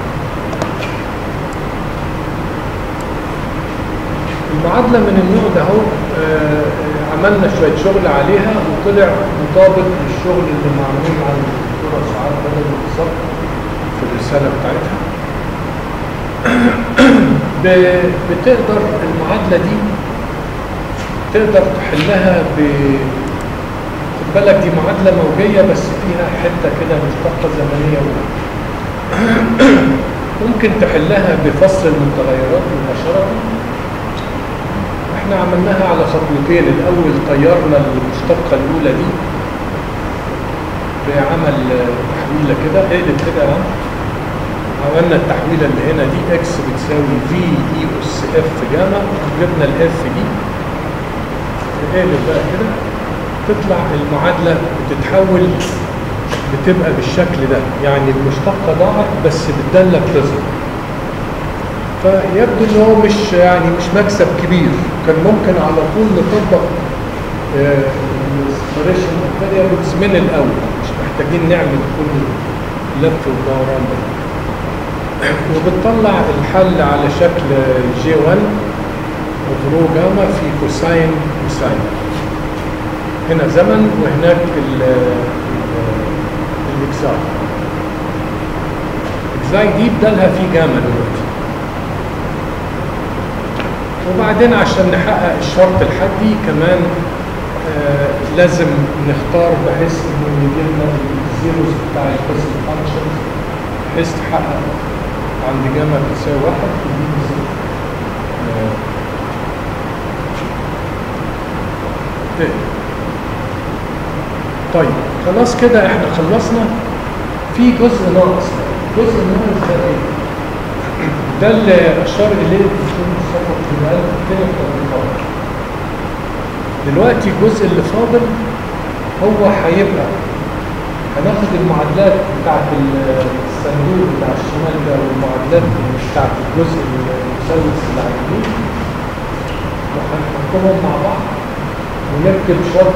المعادله من النوع ده اهو عملنا شويه شغل عليها وطلع مطابق للشغل اللي معمول عن الدكتوره سعاد بدر بالظبط في الرسالة بتاعتها. بتقدر المعادلة دي تقدر تحلها خد بالك دي معادلة موجية بس فيها حتة كده مشتقة زمنية ممكن تحلها بفصل المتغيرات مباشرة. احنا عملناها على خطوتين. الأول طيرنا المشتقة الأولى دي بعمل تحويلة كده، اقلب كده يا عم. عملنا التحويلة اللي هنا دي اكس بتساوي في اي اس اف جاما، جبنا الاف دي، اقلب بقى كده تطلع المعادلة بتتحول بتبقى بالشكل ده، يعني المشتقة ضاعت بس بالدالة بتظهر. فيبدو ان هو مش مكسب كبير. كان ممكن على طول نطبق السبريشن فاريبلز من الاول، مش محتاجين نعمل كل لف ودوران ده. وبتطلع الحل على شكل جي 1 رو جاما في كوساين كوساين. هنا زمن وهناك الاكساي. الاكساي دي بدلها في جاما دلوقتي. وبعدين عشان نحقق الشرط الحدي كمان لازم نختار بحيث انه يجي لنا الزيروز بتاع البيزنس فانكشنز بحيث تحقق عند جاما بتساوي 1 طيب خلاص كده احنا خلصنا. في جزء ناقص. جزء ناقص ده ايه؟ ده اللي اشار اليه الدكتور مصطفى في التطبيقات. دلوقتي الجزء اللي فاضل هو هيبقى هناخد المعادلات بتاعت الصندوق بتاع الشمال ده والمعادلات بتاعت الجزء المثلث اللي على اليمين وهنحطهم مع بعض ونكتب شرط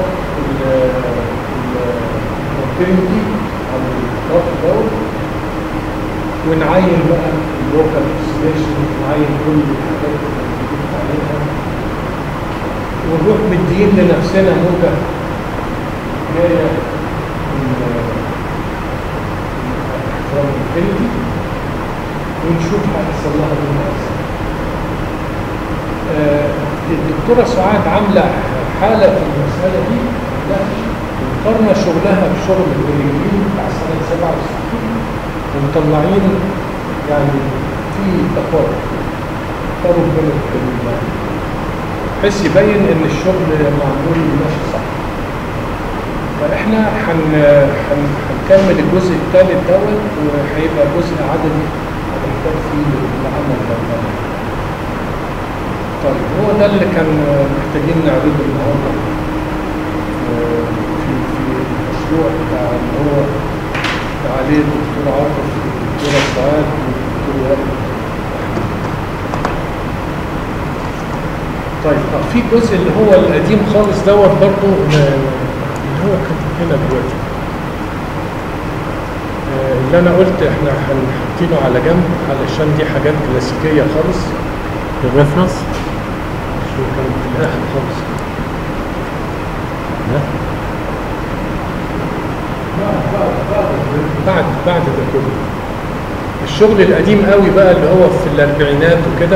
الكونتينيتي على الخط دوت ونعين بقى اللوكال اوسيليشن ونعين كل الحاجات اللي بنجيب عليها ونروح مدين لنفسنا موجة جاية من الانفينيتي ونشوف هيحصل لها بالنفس. الدكتورة سعاد عاملة حالة في المسألة دي مقارنة شغلها بشغل البريمين بتاع سنة 67 ومطلعين يعني في تقارب بين الحلول بحيث يبين ان الشغل معمول ماشي صح. فاحنا هنكمل الجزء الثالث دوت وهيبقى جزء عددي هنحتاج فيه العمل ده. طيب هو ده اللي كان محتاجين نعرضه النهارده في المشروع بتاع اللي هو عليه الدكتور عاطف والدكتوره سعاد والدكتور وائل. طيب في الجزء اللي هو القديم خالص دوت برضه اللي هو كان هنا دلوقتي اللي انا قلت احنا هنحطينه على جنب علشان دي حاجات كلاسيكيه خالص. الريفرنس شو كان في الاخر خالص بعد ده كله الشغل القديم قوي بقى اللي هو في الاربعينات وكده.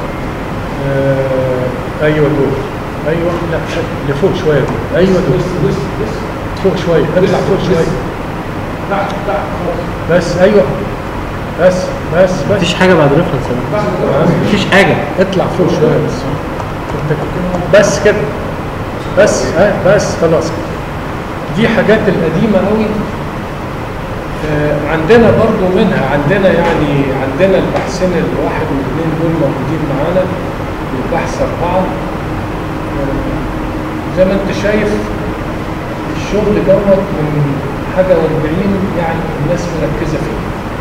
ايوه دول ايوه لا لفوق شويه دول ايوه دول فوق شويه اطلع فوق شويه بس ايوه بس مفيش حاجه بعد ريفرنس مفيش حاجه اطلع فوق شويه بس كده بس خلاص. دي حاجات القديمه قوي عندنا برضو منها عندنا البحثين الواحد والاثنين دول موجودين معانا والبحث 4. زي ما انت شايف الشغل دوت من حاجة و40 يعني الناس مركزة فيه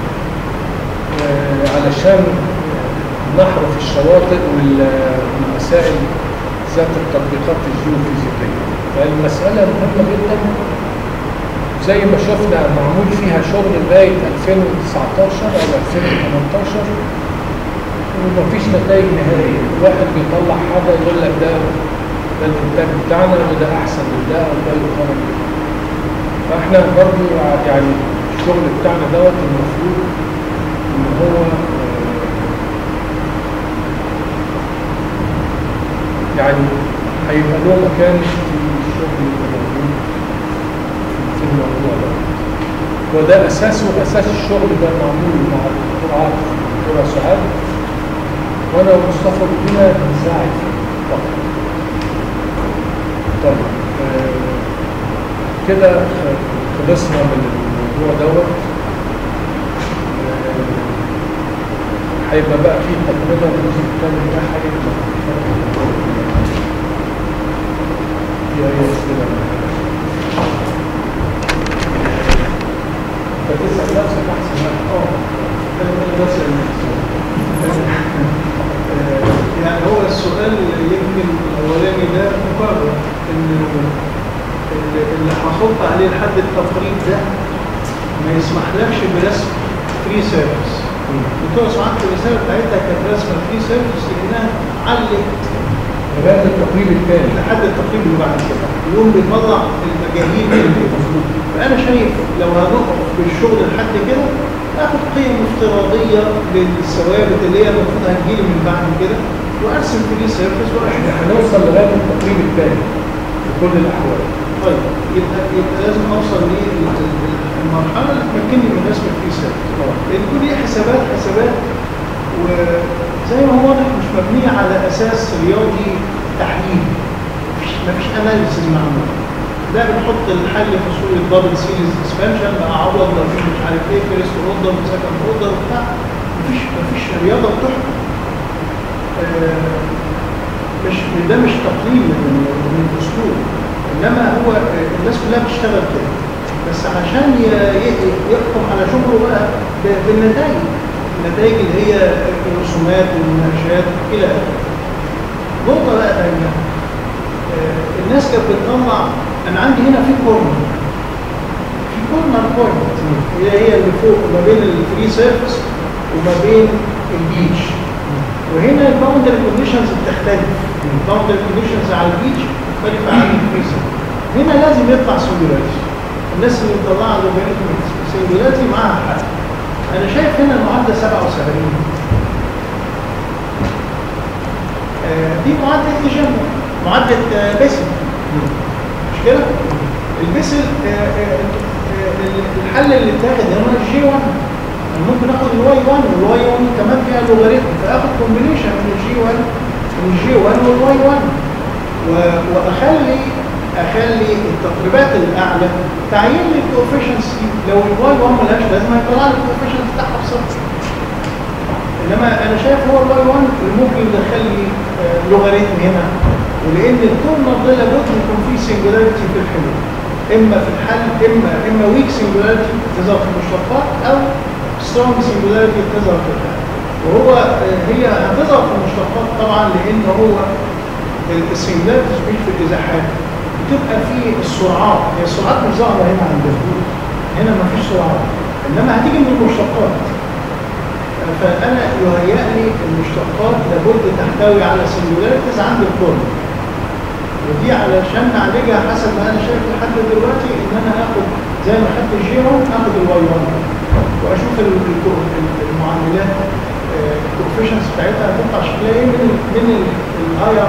علشان نحرف الشواطئ والمسائل ذات التطبيقات الجيوفيزيقية. فالمسألة مهمة جدا زي ما شفنا معمول فيها شغل لغاية 2019 أو 2018 ومفيش نتائج نهائية. الواحد بيطلع حاجة يقول لك ده الإنتاج بتاعنا وده أحسن من ده وده يقارن بده. فإحنا برضه يعني الشغل بتاعنا دوت المفروض ان هو يعني هيبقى له مكان في الشغل اللي موجود في الموضوع ده. وده اساسه اساس الشغل ده معمول مع الدكتور عاطف والدكتوره سعاد، وانا ومصطفى بدينا بنساعد فيه فقط. طيب كده خلصنا من الموضوع دوت. هيبقى بقى فيه تقريبا الجزء الثاني ده هيبقى يا أسئلة فتسأل نفسك أحسن. بسأل نفسي. يعني هو السؤال يمكن الأولاني ده مقرر إن اللي حصلت عليه لحد التفريط ده ما يسمحلكش برسم فري سيرفيس. بتوع سمعت الرسالة بتاعتها كانت رسمة فري سيرفيس لأنها علت لغاية التقريب الثاني لحد التقريب اللي بعد كده يقوم بيطلع المجاهيل اللي المفروض. فأنا شايف لو هنقف بالشغل لحد كده آخد قيم افتراضية للثوابت اللي هي المفروض هتجيلي من بعد كده وأرسم فري سيرفيس وأشوف. هنوصل لغاية التقريب الثاني في كل الأحوال. طيب يبقى لازم اوصل للمرحله اللي تمكنني من رسم الفري سيرفيس. لان كل دي حسابات وزي ما هو واضح مش مبنيه على اساس رياضي تحليلي. مفيش اناليسيز معمول. ده بنحط الحل في صوره دبل سيريز اكسبانشن بقى عوض لو في مش عارف ايه فيرست اوردر وسكند اوردر وبتاع. مفيش رياضه بتحكم. ده مش تقليل من الاسلوب، انما هو الناس كلها بتشتغل كده بس عشان يحكم على شغله بقى بالنتائج، النتائج اللي هي الرسومات والمناقشات الى اخره. نقطه بقى ثانيه، الناس كانت بتطلع انا عندي هنا في كورنر بوينت هي اللي فوق ما بين الفري سيرفيس وما بين البيتش، وهنا الباوندري كونديشنز بتختلف. الباوندري كونديشنز على البيتش مختلفه عن الفري سيرفيس. هنا لازم يطلع سنجولاريتي. الناس اللي مطلعه لوغاريتم سنجولاريتي معاها حل. انا شايف هنا المعادله 77 دي معادله تجمع، معادله بيسل مش كده؟ البيسل الحل اللي اتاخد هنا الجي 1. انا ممكن اخد الواي 1 والواي 1 كمان فيها لوغاريتم فاخد كومبينيشن من الجي 1 والواي 1 واخلي التقريبات الاعلى تعيين لي الكوفيشنسي. لو الواي 1 ملهاش لازمه يطلع لي الكوفيشنسي بتاعها بصفر. انما انا شايف هو الواي 1 اللي ممكن يدخل لي لوغاريتم هنا، ولان الكورنر ده لابد يكون فيه سنجولاريتي في الحلول، اما في الحل اما ويك سنجولاريتي تظهر في المشتقات او سترونج سنجولاريتي تظهر في الحل. وهو هي هتظهر في المشتقات طبعا لان هو السنجولاريتي مش في الازاحات بتبقى في السرعات. هي السرعات مش ظاهره هنا عندنا، هنا ما فيش سرعات انما هتيجي من المشتقات. فانا يهيألي المشتقات لابد تحتوي على سنجولاريتيز عند الكورنر، ودي علشان نعالجها حسب ما انا شايف لحد دلوقتي ان انا هاخد زي ما خدت الجي 1 هاخد الواي 1 واشوف المعاملات الكوفيشنس بتاعتها هتطلع شكلها ايه من الهاير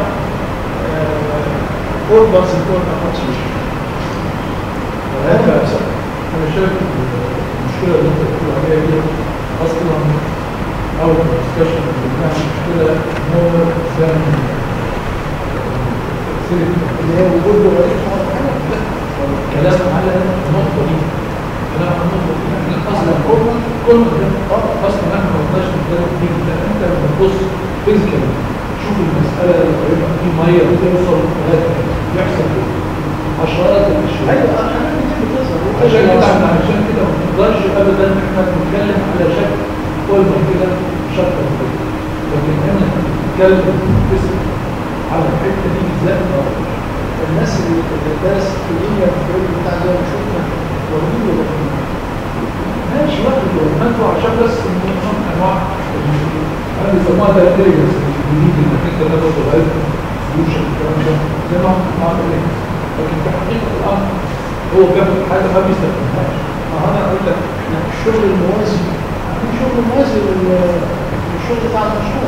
اوربرز الكورنر كونسيشن. انا شايف المشكله اللي انت بتقول عليها دي اصلا او الدسكشن انها مشكله نور زمن اللي هي وجود لغويات الكلام على النقطه دي. كلام عن النقطه دي احنا اصلا كل اصلا احنا ما قلناش نتكلم فيه. انت لما تبص فيزيكالي تشوف المساله اللي قريبه في ميه بتوصل لثلاثه يحصل عشرات الاشياء. ايوه الحاجات دي بتظهر عشان كده ما نقدرش ابدا ان احنا نتكلم على شكل قلنا كده شكل كده، لكن احنا بنتكلم على الحته دي بالذات. الناس اللي درست في الدنيا في الفيلم بتاع زي ما شفنا واخدين له ماشي واخد له انتوا عشان بس انواع انا بيسموها ده انتليجنس الجديد انك انت تاخد القلب سولوشن الكلام ده زي ما مع الانتليجنس، لكن في حقيقه الامر هو بياخد حاجه ما بيستخدمهاش. انا اقول لك احنا الشغل الموازي عاملين شغل موازي للشغل بتاع المشروع.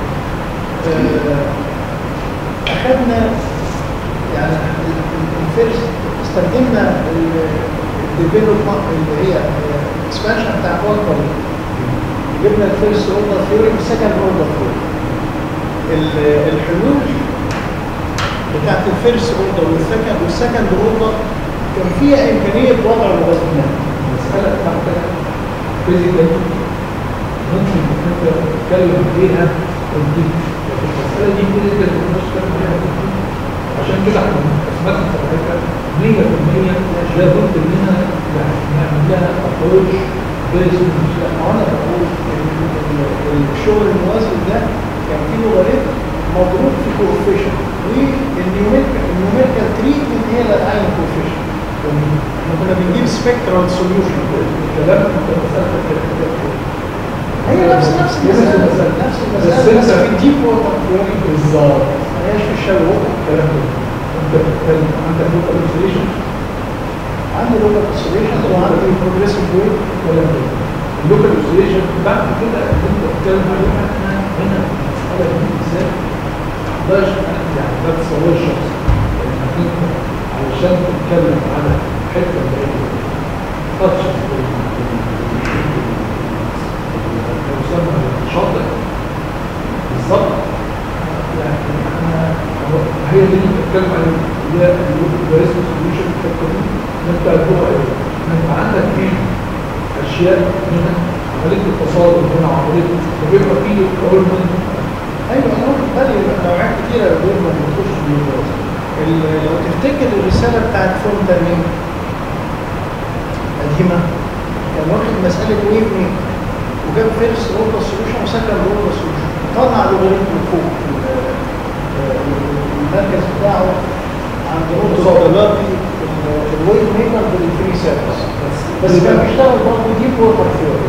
اخذنا يعني الفيرست استخدمنا الديفلوبمنت اللي هي الاكسبانشن بتاع كوانتم، جبنا الفيرست اوردر ثيوري والسكند اوردر ثيوري. الحلول بتاعت الفيرست اوردر والسكند اوردر كان فيها امكانيه وضع لوغاريتمات. المساله بتاعتك فيزيكال ممكن انت تتكلم فيها تطبيق، لكن المساله دي فيزيكال ما تقدرش تتكلم فيها تطبيق. عشان كده احنا اثبتنا ساعتها 100% لابد منها نعمل لها ابروش بيزد. انا بقول الشغل الموازي ده كان فيه لوغاريتم مضروب في كوفيشن، والنيوميريكال تريتمنت هي اللي هتعين الكوفيشن. احنا كنا بنجيب سبيكترال سوليوشن. الكلام انت مسألتك هي نفس المسألة بس في الديب ووتر ثيوري بالظبط، ما هياش في الشالو ووتر. الكلام ده انت بتتكلم عندك لوكال اوسيليشن، عندي لوكال اوسيليشن وعندي بروجريسيف ويف. الكلام ده اللوكال اوسيليشن بعد كده انت بتتكلم عليها. احنا هنا المسألة دي بالذات ما تقدرش يعني ده تصور شخصي، انك انت علشان تتكلم على حته اللي هي تاتش يسمى الشاطئ بالظبط. يعني احنا هي دي اللي بتتكلم عن اللي هي الريسك سوليوشن الحته دي انت جوه ايه؟ انت عندك فيه اشياء هنا عمليه التصادم، هنا عمليه وبيبقى فيه اورمنت. ايوه انا واخد بالي نوعات كتيره بيرمى بتخش لو تفتكر الرساله بتاعت فونتانين قديمه كان واخد مساله ويف ميك وجاب فيرست اوردر سوليوشن وسكند اوردر سوليوشن، طلع لوغاريتم فوق المركز بتاعه عند نقطه التلاقي الويف ميكر بالفري سيرفيس، بس كان بيشتغل برضه ديب ووتر ثيوري.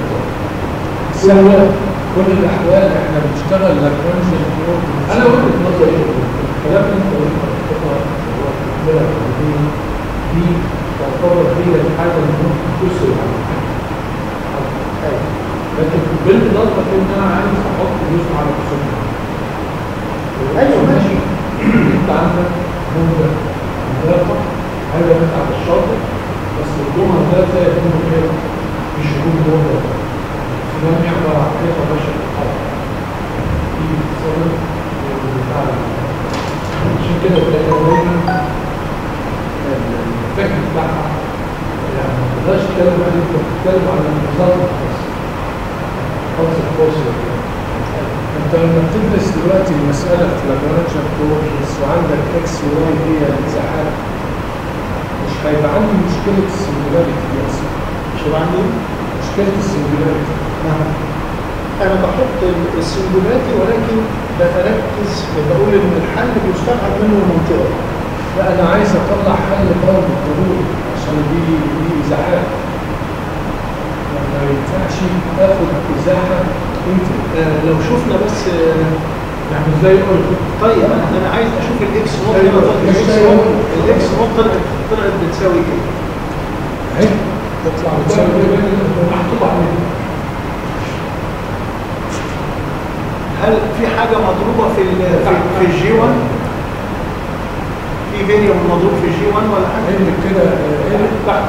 كل الاحوال احنا بنشتغل لاجرانجيان ثيوري. انا وجهه نظري الكلام اللي انت قلته دي تعتبر هي الحاجه اللي ممكن تسرع على حاجه، لكن بالاضافه ان انا عايز احط جزء على السنه. ايوه ماشي. انت عندك موجه عملاقه حاجه على الشاطئ، بس الجمعه ده زي يكون ايه؟ مش يكون موجه لم يعبر عن كيف بشر الحرب في صدر بتاع. عشان كده تلاقي دايما الفكر بتاعها يعني ما تقدرش تتكلم عن انت بتتكلم عن النظام بس خالص الفوسل. انت لما بتدرس دلوقتي المساله في لاجرانجيان كورس وعندك اكس وواي هي الازاحات، مش هيبقى عندي مشكله السنجولاريتي دي اصلا. مش هيبقى عندي مشكله السنجولاريتي. انا بحط السنجولاريتي ولكن بركز بقول ان الحل بيستبعد منه المنطقه. لا انا عايز اطلع حل برضه ضروري عشان دي ازاحات. ما ينفعش اخد ازاحه انت لو شفنا بس يعني ازاي قلت. طيب انا عايز اشوف الاكس نوت الاكس نوت طلعت بتساوي ايه؟ اهي تطلع بتساوي ايه؟ محطوط عليها. هل في حاجه مضروبه في الجي 1؟ في فيريبل مضروب في الجي 1 ولا حاجه؟ اللي كده اللي تحت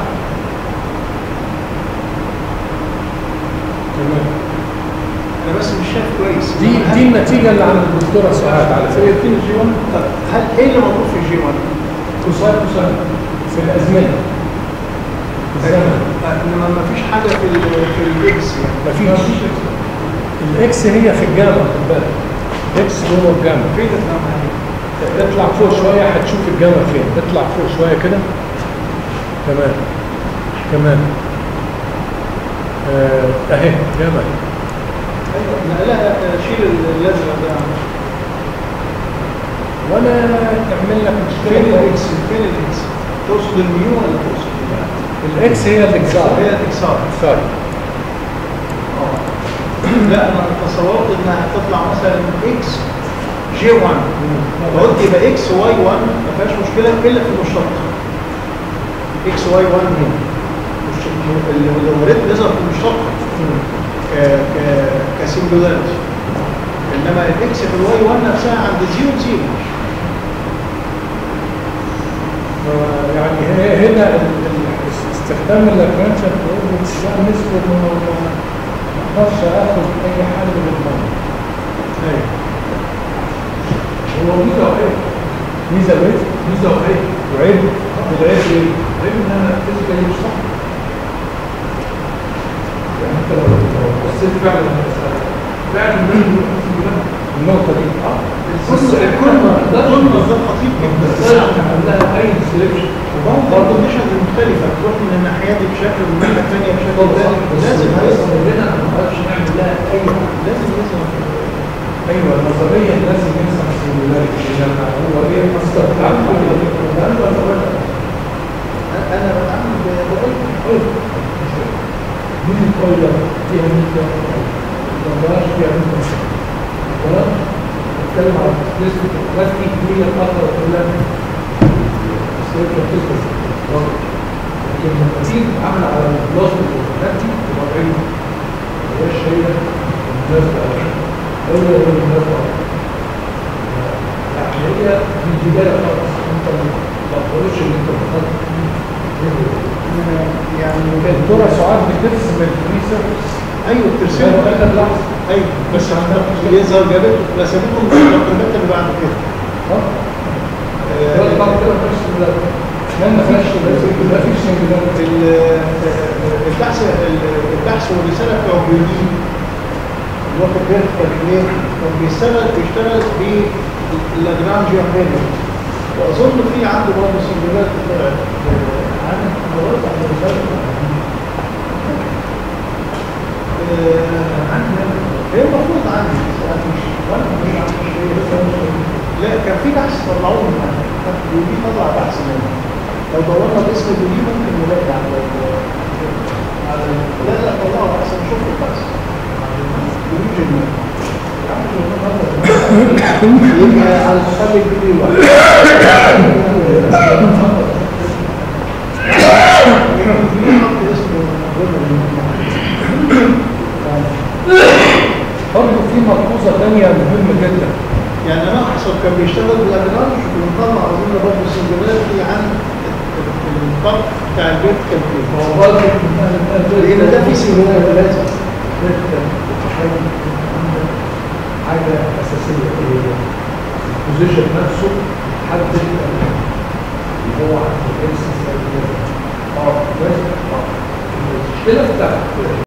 تمام. انا بس مش شايف كويس. دي النتيجه اللي عند الدكتوره سعاد على فكره في الجي 1. هل ايه اللي مضروب في الجي 1؟ كوساين في الازمنه الزمن. انما ما فيش حاجه في الاكس يعني. ما فيش. الاكس هي في الجامعه خد بالك. اكس جوه الجامعه. فين الجامعه؟ اطلع فوق شويه هتشوف الجامعه فين. اطلع فوق شويه كده. تمام تمام. اهي جامعه. ايوه لا شيل الازرق ده ولا تعمل لك مشكله. فين الاكس؟ فين الاكس؟ تقصد الميو ولا تقصد الاكس هي الاكسار. هي الاكسار. لا انا تصورت انها هتطلع مثلا اكس جي 1 قلت يبقى اكس واي 1 ما فيهاش مشكله الا في المشتق. اكس واي 1 اللي هو ريت نظر في المشتق كسنجولاريتي. انما الاكس في الواي 1 نفسها عند 0 0. يعني هنا استخدام اللاجرانجيان كوردينيتس ده نسبة انه ما اقدرش اخد اي حل بالمرة. ايوه. هو ميزة وعيب. ميزة وعيب؟ ميزة وعيب. وعيب؟ العيب ايه؟ عيب ان انا فيزيكالي مش صح. يعني انت لو بصيت فعلا المسألة فعلا النقطة دي كل ما ده خطيب جدا. لها اي ديسكريبشن. وبرضه الكونديشنز المختلفة تروح من الناحية دي بشكل ومن الناحية الثانية بشكل لازم هنا ما نقدرش نعمل لها اي لازم ايوه نظريا لازم نمسح السيمولاريتي لما هو ايه مصدر تعامل انا بتعامل بقول مين الكويلر فيها ميزه الجراج فيها ميزه خلاص نتكلم على نسبه البلاستيك هي الاخر كلها لكن لما تيجي تتعامل على البلاستيك والبلاستيك تبقى بعيد مبقاش هي المناسبه أولى بالنسبة يعني هي في البداية خالص أنت ما تقولش إن أنت بتخاطر يعني الدكتورة سعاد بترسم الفري سيرفيس ايوه بترسمه في آخر لحظة ايوه بس عندها يظهر جابته رسمتهم بالدوكيومنت اللي بعد كده بعد كده مفيش سيمولار ما فيش سيمولار البحث والرسالة بتوع البيولوجي الوقت بيرتكب ايه؟ كان بيشتغل باللاجرانجيان فاريبل واظن في عنده برضه سنجولات طلعت عن الدراسة على الرسالة هي المفروض عندي بس لا كان في بحث طلعوه منها ودي طلع بحث منها لو دورنا باسم دي ممكن نلاقي على لا طلعوا بحث نشوف البحث يبقى على السؤال الفيديو برضه في ملحوظة ثانية مهمة جدا يعني انا احسب كان بيشتغل بالاجراج ونطلع اظن برضه السنجولاريتي عن الطرف بتاع الفيرتيكال فيو هو برضه لان ده في سنجولاريتي لازم حاجة أساسية البوزيشن نفسه حدد اللي هو عند الإكسس المشكلة بتاعت